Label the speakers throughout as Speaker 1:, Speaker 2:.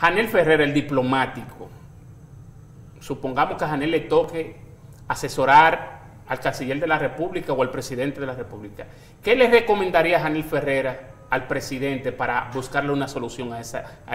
Speaker 1: Janel Ferrer, el diplomático, supongamos que a Janel le toque asesorar al canciller de la República o al presidente de la República. ¿Qué le recomendaría a Janel Ferrer al presidente para buscarle una solución a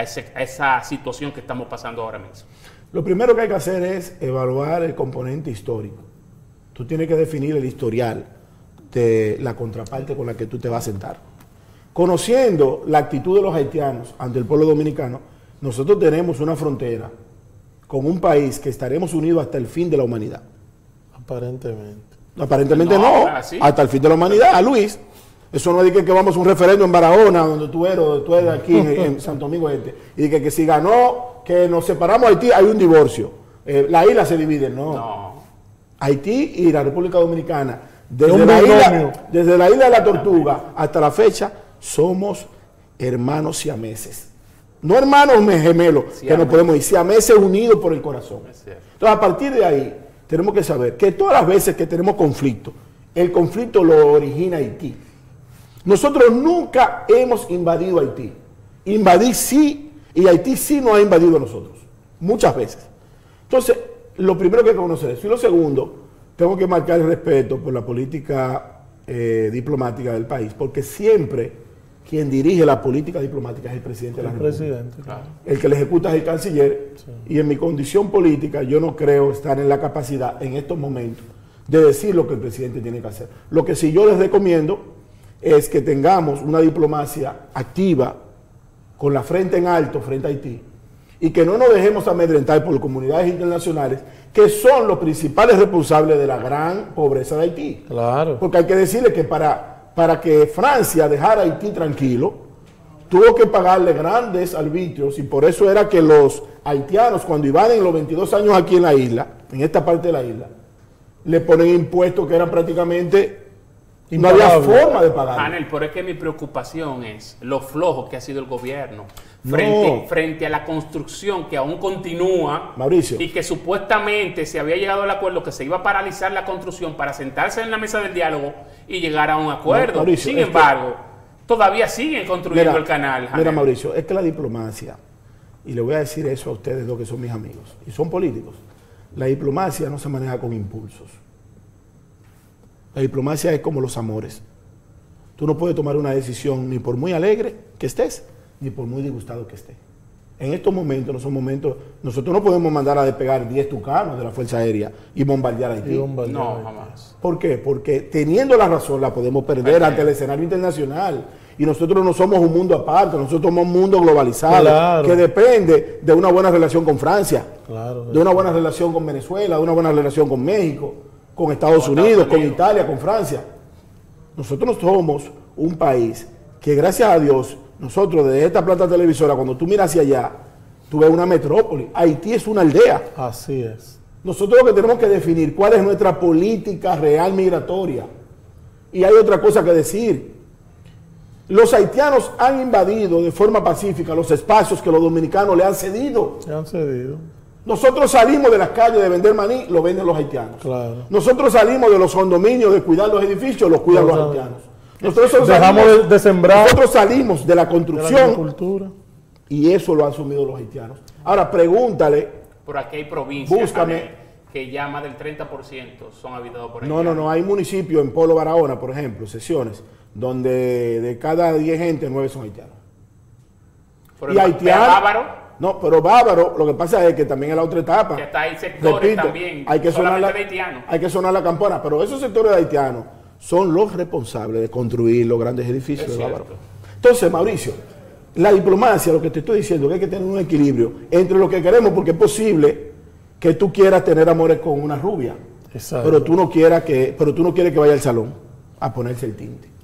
Speaker 1: esa situación que estamos pasando ahora mismo?
Speaker 2: Lo primero que hay que hacer es evaluar el componente histórico. Tú tienes que definir el historial de la contraparte con la que tú te vas a sentar. Conociendo la actitud de los haitianos ante el pueblo dominicano, nosotros tenemos una frontera con un país que estaremos unidos hasta el fin de la humanidad.
Speaker 3: Aparentemente.
Speaker 2: Aparentemente no, hasta el fin de la humanidad, Luis. Eso no es de que vamos a un referendo en Barahona, donde tú eres aquí en Santo Domingo Este, y de que si ganó, que nos separamos de Haití, hay un divorcio. La isla se divide, no. Haití y la República Dominicana, desde la isla de la Tortuga hasta la fecha, somos hermanos siameses. No hermanos gemelos, que no podemos ir, siameses unidos por el corazón. Entonces, a partir de ahí, tenemos que saber que todas las veces que tenemos conflicto, el conflicto lo origina Haití. Nosotros nunca hemos invadido Haití. Invadir sí, y Haití sí nos ha invadido a nosotros. Muchas veces. Entonces, lo primero que hay que conocer es eso. Y lo segundo, tengo que marcar el respeto por la política diplomática del país, porque siempre quien dirige la política diplomática es el presidente de la República.
Speaker 3: Claro.
Speaker 2: El que le ejecuta es el canciller, sí. Y en mi condición política yo no creo estar en la capacidad en estos momentos de decir lo que el presidente tiene que hacer. Lo que sí yo les recomiendo es que tengamos una diplomacia activa, con la frente en alto frente a Haití, y que no nos dejemos amedrentar por comunidades internacionales que son los principales responsables de la gran pobreza de Haití.
Speaker 3: Claro.
Speaker 2: Porque hay que decirle que para que Francia dejara a Haití tranquilo, tuvo que pagarle grandes arbitrios, y por eso era que los haitianos, cuando iban en los 22 años aquí en la isla, en esta parte de la isla, le ponen impuestos que eran prácticamente... no había forma de pagar.
Speaker 1: Janel, pero es que mi preocupación es lo flojo que ha sido el gobierno frente a la construcción que aún continúa,
Speaker 2: Mauricio,
Speaker 1: y que supuestamente se había llegado al acuerdo que se iba a paralizar la construcción para sentarse en la mesa del diálogo y llegar a un acuerdo. No, Mauricio, sin embargo, todavía siguen construyendo el canal. Janel.
Speaker 2: Mira, Mauricio, es que la diplomacia, y le voy a decir eso a ustedes dos que son mis amigos, y son políticos, la diplomacia no se maneja con impulsos. La diplomacia es como los amores. Tú no puedes tomar una decisión ni por muy alegre que estés, ni por muy disgustado que estés. En estos momentos, no son momentos, nosotros no podemos mandar a despegar 10 tucanos de la Fuerza Aérea y bombardear a Haití.
Speaker 1: No, jamás.
Speaker 2: ¿Por qué? Porque teniendo la razón la podemos perder ante el escenario internacional. Y nosotros no somos un mundo aparte, nosotros somos un mundo globalizado, que depende de una buena relación con Francia, de una buena relación con Venezuela, de una buena relación con México, con Estados Unidos, con Italia, con Francia. Nosotros somos un país que, gracias a Dios, nosotros desde esta planta televisora, cuando tú miras hacia allá, tú ves una metrópoli. Haití es una aldea.
Speaker 3: Así es.
Speaker 2: Nosotros lo que tenemos que definir cuál es nuestra política real migratoria. Y hay otra cosa que decir. Los haitianos han invadido de forma pacífica los espacios que los dominicanos le han cedido.
Speaker 3: Le han cedido.
Speaker 2: Nosotros salimos de las calles de vender maní, lo venden los haitianos.
Speaker 3: Claro.
Speaker 2: Nosotros salimos de los condominios de cuidar los edificios, los cuidan los haitianos. Nosotros
Speaker 3: dejamos de sembrar.
Speaker 2: Nosotros salimos de la construcción,
Speaker 3: de la agricultura,
Speaker 2: y eso lo han asumido los haitianos. Ahora pregúntale.
Speaker 1: Por aquí hay provincias,
Speaker 2: búscame,
Speaker 1: que ya más del 30% son habitados por haitianos.
Speaker 2: No, hay municipios en Polo Barahona, por ejemplo, secciones, donde de cada 10 gente, 9 son haitianos.
Speaker 1: Y haitianos. Bávaro.
Speaker 2: No, pero bávaro, lo que pasa es que también es la otra etapa.
Speaker 1: Que está ahí sectores también,
Speaker 2: hay que sonar la campana, pero esos sectores de haitianos son los responsables de construir los grandes edificios de Bávaro. Entonces, Mauricio, la diplomacia, lo que te estoy diciendo, es que hay que tener un equilibrio entre lo que queremos, porque es posible que tú quieras tener amores con una rubia, pero tú no quieres que vaya al salón a ponerse el tinte.